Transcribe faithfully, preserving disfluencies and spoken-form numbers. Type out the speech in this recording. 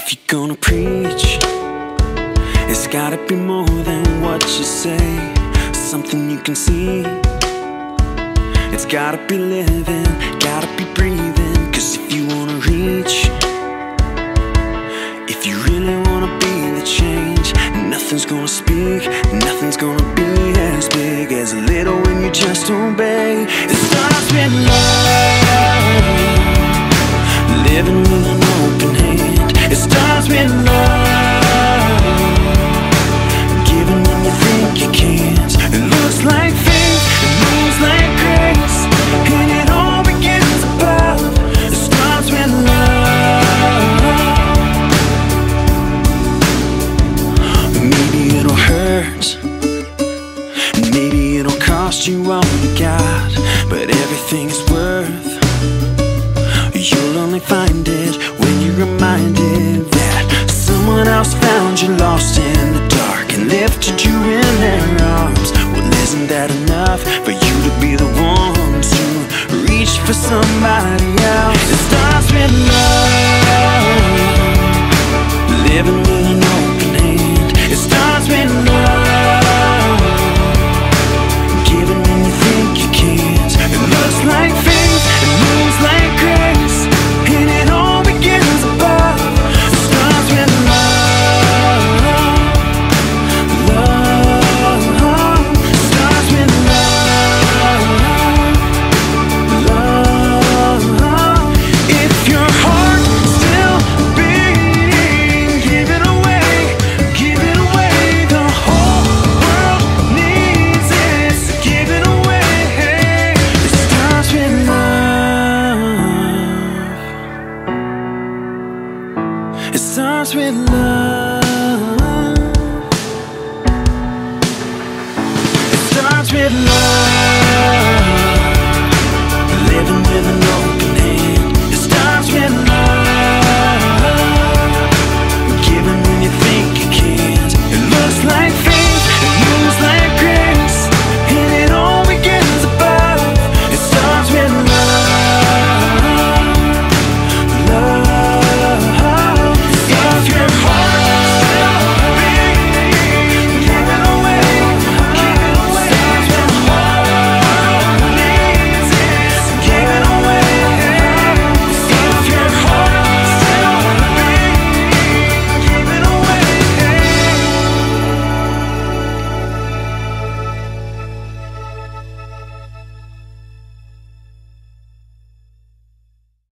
If you're gonna preach, it's gotta be more than what you say. Something you can see. It's gotta be living, gotta be breathing. Cause if you wanna reach, if you really wanna be the change, nothing's gonna speak, nothing's gonna be as big as a little when you just obey. It starts with love, living with an open hand. It starts with love, giving when you think you can't. It looks like faith, it moves like grace, and it all begins above. It starts with love. Maybe it'll hurt, maybe it'll cost you all you got, but everything is worth. You'll only find it when you're reminded that someone else found you lost in